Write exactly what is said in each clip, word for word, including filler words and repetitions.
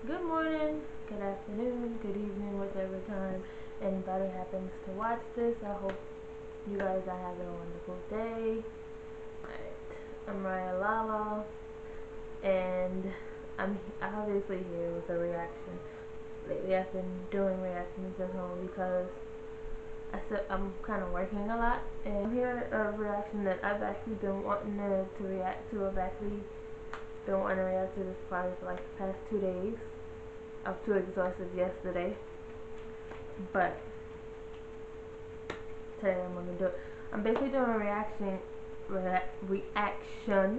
good morning, good afternoon, good evening, whatever time anybody happens to watch this. I hope you guys are having a wonderful day. Alright, I'm Raya Lala, and I'm obviously here with a reaction. Lately I've been doing reactions at home because I said I'm kind of working a lot, and here a reaction that I've actually been wanting to, to react to. I've actually been wanting to react to this probably for like the past two days. I was too exhausted yesterday, but today I'm gonna do it. I'm basically doing a reaction, rea reaction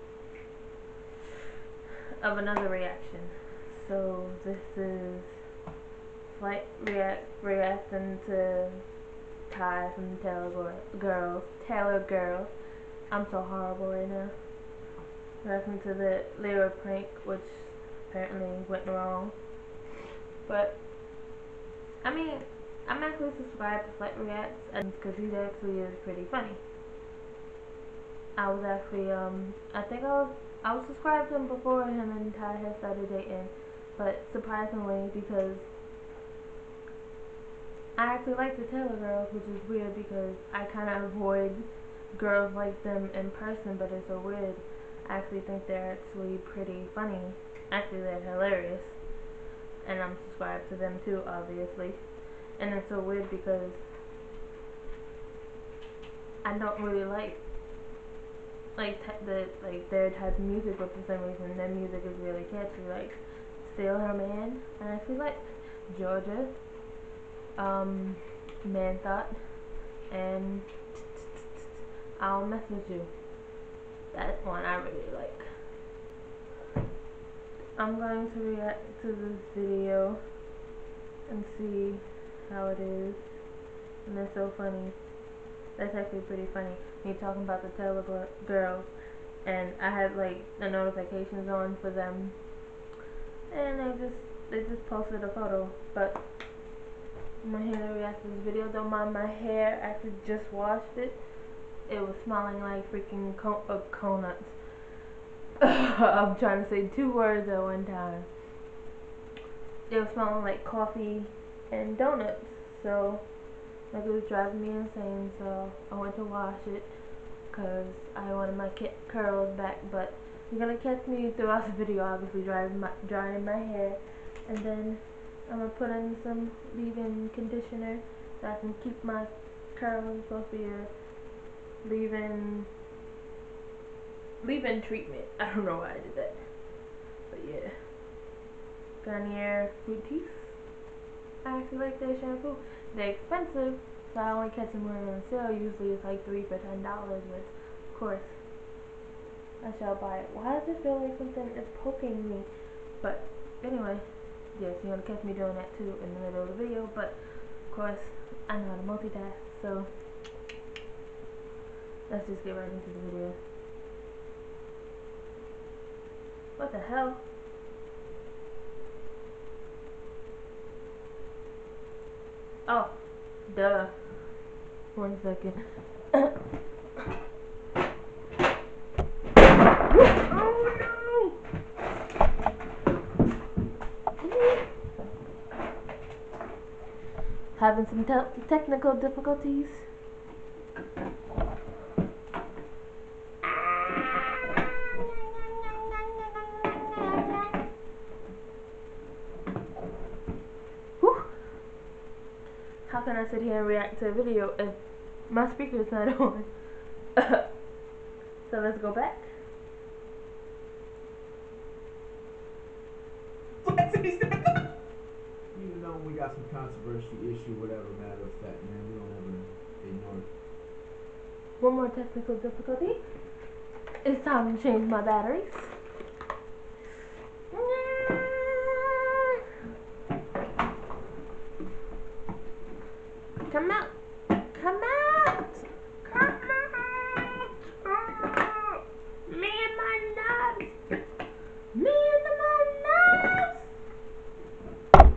of another reaction. So this is like react reacting to Ty from Taylor Girls. Taylor Girls. I'm so horrible right now. Reacting to the Lyra prank, which apparently went wrong. But I mean, I'm actually subscribed to Flight Reacts, and because he actually is pretty funny. I was actually um I think I was I was subscribed to him before him and Ty had started dating, but surprisingly, because I actually like the Taylor Girls, which is weird because I kind of avoid girls like them in person, but it's so weird. I actually think they're actually pretty funny. Actually, they're hilarious, and I'm subscribed to them too, obviously. And it's so weird because I don't really like like the like their type of music, but for some reason their music is really catchy. Like Steal Her Man, I actually like Georgia, um, Man Thought, and I'll Mess With You. That one I really like. I'm going to react to this video and see how it is. And they're so funny. That's actually pretty funny. Me talking about the Taylor Girls, and I had like the notifications on for them, and they just they just posted a photo. But I'm here to react to this video. Don't mind my hair. I actually just washed it. It was smelling like freaking co uh, coconuts. I'm trying to say two words at one time. It was smelling like coffee and donuts. So like it was driving me insane. So I went to wash it because I wanted my curls back. But you're gonna catch me throughout the video, obviously drying my drying my hair, and then I'm gonna put in some leave-in conditioner so I can keep my curls. It's supposed to be a leave-in leave-in treatment. I don't know why I did that, but yeah. Garnier Fructis. I actually like their shampoo. They're expensive, so I only catch them when they're on sale. Usually it's like three for ten dollars, but of course I shall buy it. Why does it feel like something is poking me? But anyway, yes, you're gonna catch me doing that too in the middle of the video. But of course, I know how to multitask, so let's just get right into the video. What the hell? Oh, duh. One second. Oh no! Having some te technical difficulties. Whew. How can I sit here and react to a video if my speaker is not on? So let's go back. Even though we got some controversy issue, whatever, matter of fact, man, we don't ever ignore it. One more technical difficulty. It's time to change my batteries. Come out. Come out. Come out. Me and my nuts. Me and my nuts.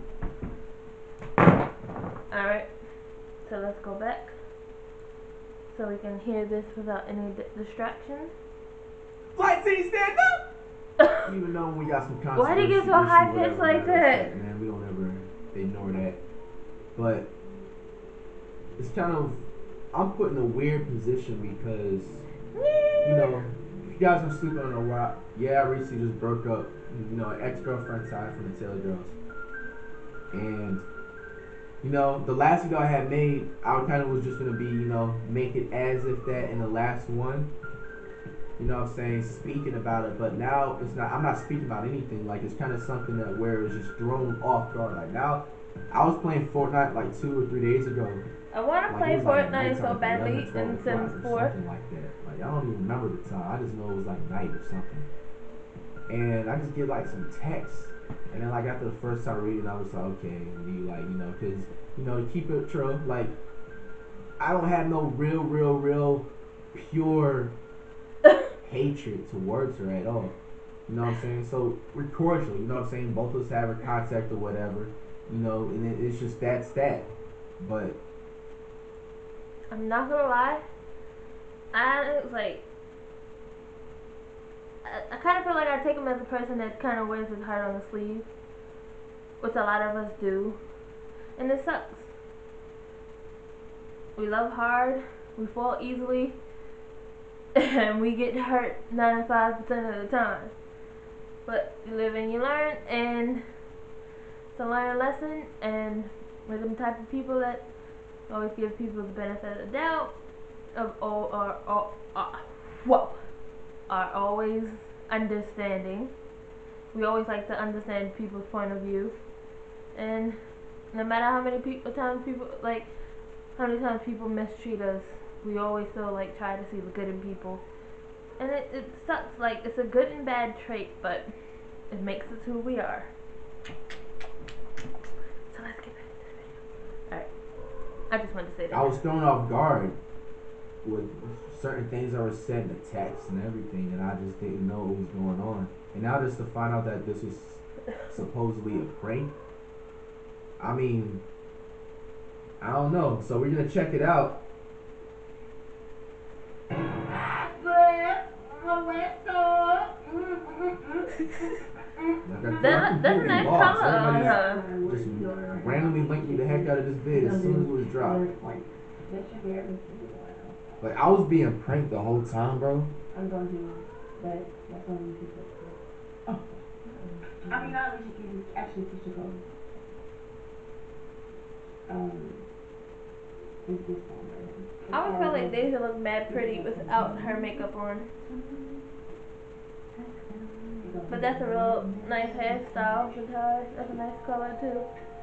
Alright. So let's go back. So we can hear this without any distractions. Flight team, stand up! even though we got some controversy, Why'd he get so issue, high whatever pitched like matter of that? fact, man, we don't ever ignore that. But it's kind of, I'm put in a weird position because, you know, if you guys are sleeping on a while, yeah, I recently just broke up, you know, an ex-girlfriend side from the Taylor Girls. And, you know, the last video I had made, I kind of was just going to be, you know, make it as if that in the last one, you know what I'm saying, speaking about it. But now it's not, I'm not speaking about anything. Like, it's kind of something that where it's just thrown off guard. Like, now, I was playing Fortnite like two or three days ago. I want to Like, play it was like Fortnite so nighttime, badly eleven, twelve in o'clock Sims or four. something like that. Like, I don't even remember the time. I just know it was like night or something. And I just get like some texts. And then like after the first time reading, I was like, okay, you like, you know, because, you know, to keep it true, like, I don't have no real, real, real pure hatred towards her at all. You know what I'm saying? So we're cordial, you know what I'm saying? Both of us have her contact or whatever, you know, and it, it's just that's that. But I'm not gonna lie. I was like, I, I kind of feel like I take him as a person that kind of wears his heart on his sleeve, which a lot of us do, and it sucks. We love hard, we fall easily, and we get hurt ninety-five percent of the time. But you live and you learn, and it's a learn lesson, and we're the type of people that always give people the benefit of the doubt, of or or, or uh, whoa, are always understanding. We always like to understand people's point of view, and no matter how many people times people like how many times people mistreat us, we always still like try to see the good in people. And it, it sucks, like it's a good and bad trait, but it makes us who we are. So let's get back to this video. Alright. I just wanted to say that. I was thrown off guard with certain things that were said in the text and everything, and I just didn't know what was going on. And now just to find out that this was supposedly a prank, I mean, I don't know. So we're gonna check it out. Like That, that's a nice lost. color on her. Just randomly linked me the heck out of this vid as soon as it was dropped. Like, I was being pranked the whole time, bro. I'm going to that. That's only people. Oh. I mean, not that you can actually push the go. Um, is this one right? I would feel like Deja looked mad pretty without her makeup on. But that's a real nice hairstyle with her. That's a nice color too.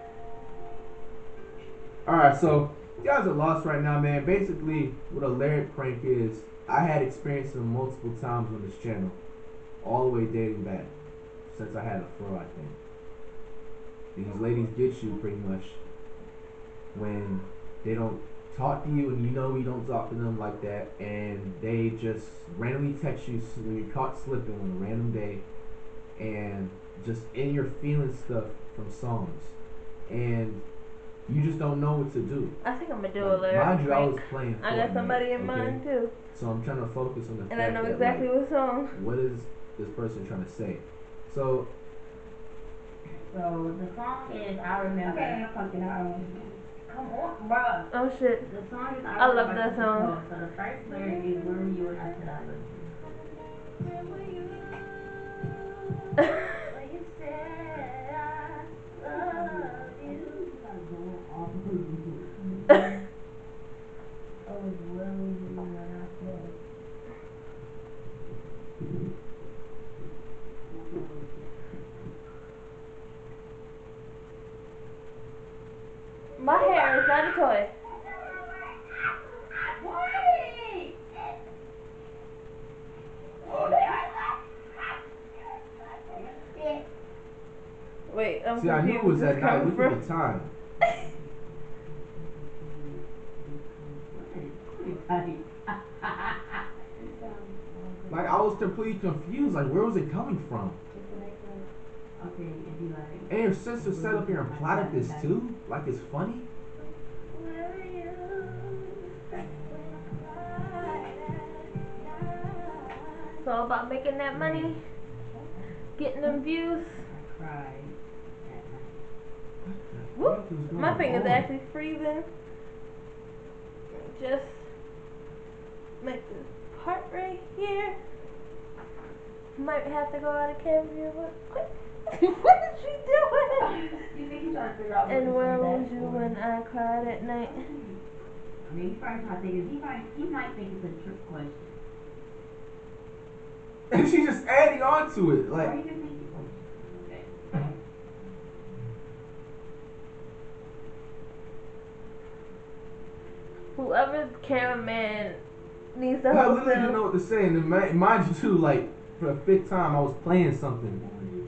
Alright, so you guys are lost right now, man. Basically, what a lyric prank is, I had experienced them multiple times on this channel. All the way dating back. Since I had a fro, I think. These ladies get you pretty much when they don't talk to you and you know you don't talk to them like that, and they just randomly text you when you're caught slipping on a random day, and just in your feeling stuff from songs, and you just don't know what to do. I think I'm gonna do Like, a lyric mind you, I was prank. playing Fortnite, I got somebody in okay? mind too. So I'm trying to focus on the And I fact know that, exactly like, what song. what is this person trying to say? So So the song is I Remember. Okay, I'm fucking I Remember. Come on, bruh. Oh shit. The song is I, I love Remember. that song. So the first lyric is Where were you when I said I loved you? Where were you? When you said I love you. Oh, where were you when I said? My hair is not a toy. Wait, I'm see, I knew it was at night. Look at the time. Like, I was completely confused. Like, where was it coming from? Okay, and be like. And your sister sat up here and plotted this too? Like, it's funny? It's all about making that money. getting them views. I cried that night. Whoop. What is My going finger's on? actually freezing. Just make this part right here. Might have to go out of camera real quick. What is she doing? You think he's trying to figure out what And to where say was that you for? when I cried at night? I mean, he's probably trying to think, he might, he might think it's a trick question. And she's just adding on to it. Or Like, you can think it's okay. Whoever's cameraman needs to I help literally didn't him. know what to say. And then, mi- mind you, too, like, for the fifth time, I was playing something.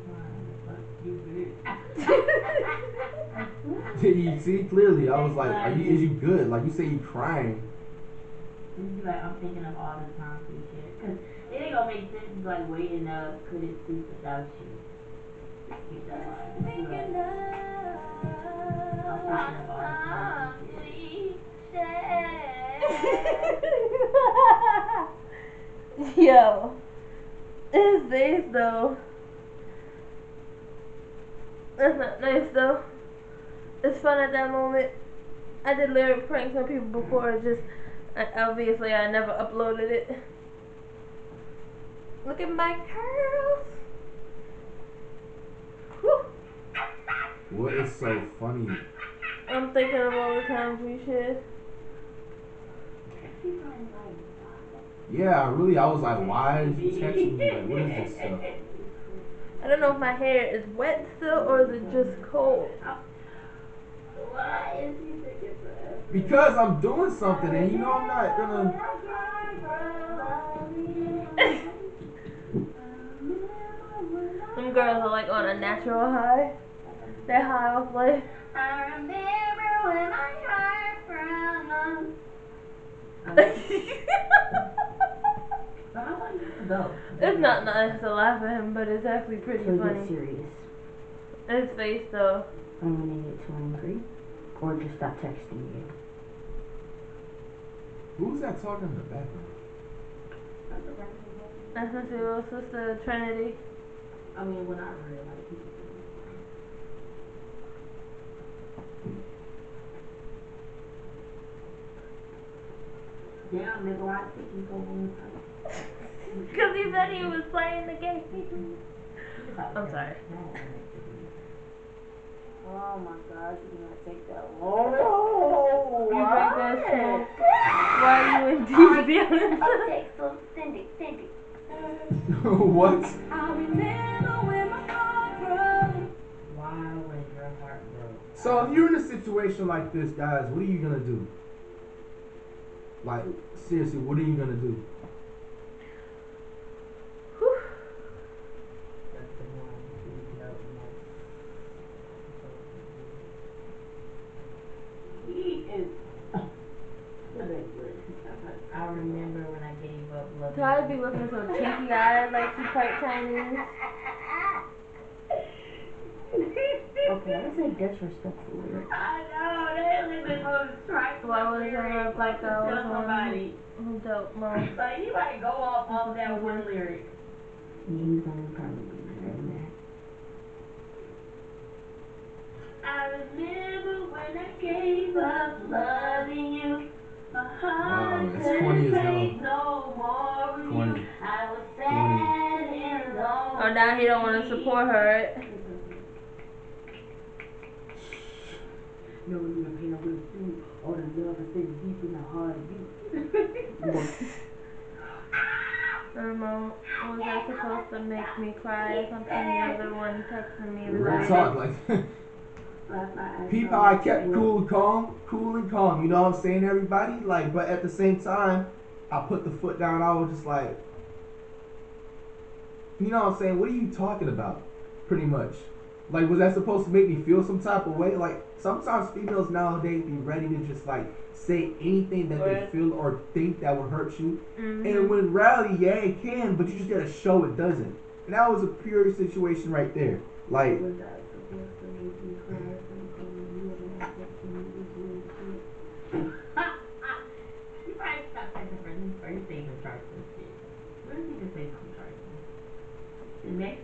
You see, clearly, I was like, are you, is you good? Like, you say you crying. And be like, I'm thinking of all the times we shared. Because it ain't gonna make sense, it's like waiting up, couldn't sleep without you. Keep that line. Be like, I'm thinking of all the times we shared. Yo, his face though. That's not nice though. It's fun at that moment. I did lyric pranks on people before. Just I, obviously I never uploaded it. Look at my curls. Whew. What is so funny? I'm thinking of all the times we shared. He's probably like, Yeah, really, I was like, why is you texting me? Like, what is this stuff? I don't know if my hair is wet still or is it just cold. why is he taking forever? Because I'm doing something, and you know I'm not gonna. Some girls are like on a natural high. That high off life. I remember when my heart broke. So how long you go? It's not nice to laugh at him, but it's actually pretty So funny. get serious. His face though. I'm gonna get too angry. Or just stop texting you. Who's that talking in the background? That's my little sister Trinity. I mean, when I heard like people. Damn, nigga, why I think you go on time? Cause he said he was playing the game. I'm sorry. Oh my God, you gonna take that long? You break that smoke while you in deep feelings. Okay, so send it, send it. What? I remember when my heart broke. Why when your heart broke? So if you're in a situation like this, guys, what are you gonna do? Like, seriously, what are you gonna do? Whew. That's the one who felt most. He is. I remember when I gave up love. Ty be looking so cheeky eyed like she quite Chinese. Okay, I say disrespectful lyrics. I know, that is the most trifling. Why was I look like I was somebody? on who dope mom? Like, he might go off off that one lyric. And he's gonna probably be very mad. I remember when I gave up loving you. My heart Wow, that's couldn't corny as hell. take no more of Corny. you. I was sad and lonely. Oh, now he don't want to support her. No, you and Pam will do all the love that's been deep in the heart of you. Her mom was that supposed to make me cry or something? The other one texted me. Real like, talk, like. Peep how I kept cool and calm, cool and calm. You know what I'm saying, everybody? Like, but at the same time, I put the foot down. I was just like, you know what I'm saying? What are you talking about? Pretty much. Like, was that supposed to make me feel some type of way? Like, sometimes females nowadays be ready to just like say anything that Right. they feel or think that would hurt you. mm-hmm. And when reality, yeah, it can, but you just gotta show it doesn't. And that was a pure situation right there. Like. Was that supposed to make you cry something you wouldn't have to see this weird shit? You probably stopped texting for his first thing with Charleston shit. What if he just say something Charleston? The next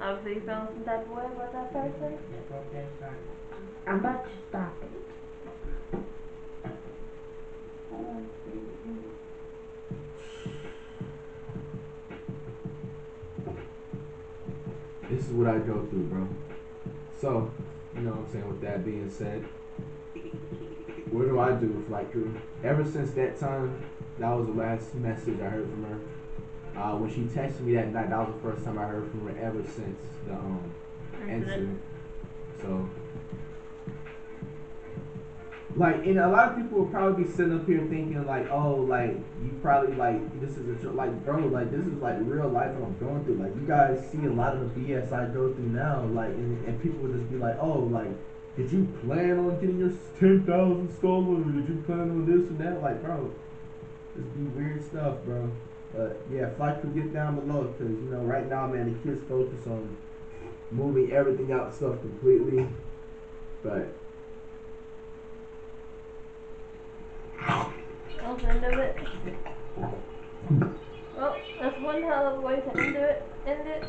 Obviously, you feeling some type of way about that person? That's okay, sorry. I'm about to stop it. This is what I go through, bro. So, you know what I'm saying, with that being said, what do I do with like her? Ever since that time, that was the last message I heard from her. Uh, when she texted me that night, that was the first time I heard from her ever since the um incident. So, like, and a lot of people will probably be sitting up here thinking like, oh, like you probably like this is a joke. Like, bro, like this is like real life what I'm going through. Like, you guys see a lot of the B S I go through now. Like, and, and people would just be like, oh, like, did you plan on getting your ten thousand stolen, or did you plan on this and that? Like, bro, this be weird stuff, bro. But yeah, fight could get down below because you know right now, man, the kids focus on moving everything out stuff completely, but. I'll end of it. Well, that's one hell of a way to end it. End it.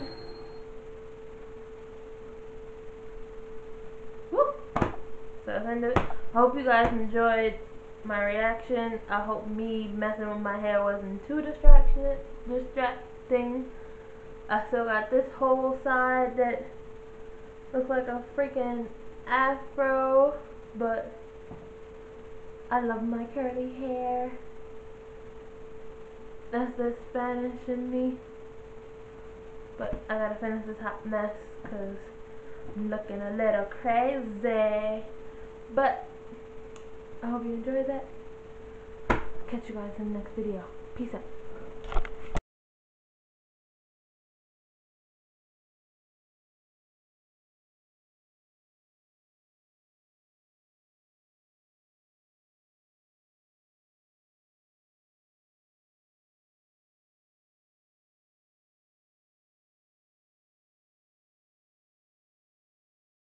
Woo! So that's end of it. I hope you guys enjoyed my reaction. I hope me messing with my hair wasn't too distraction distracting. I still got this whole side that looks like a freaking afro, but I love my curly hair. That's the Spanish in me. But I gotta finish this hot mess because I'm looking a little crazy. But I hope you enjoyed that. Catch you guys in the next video. Peace out.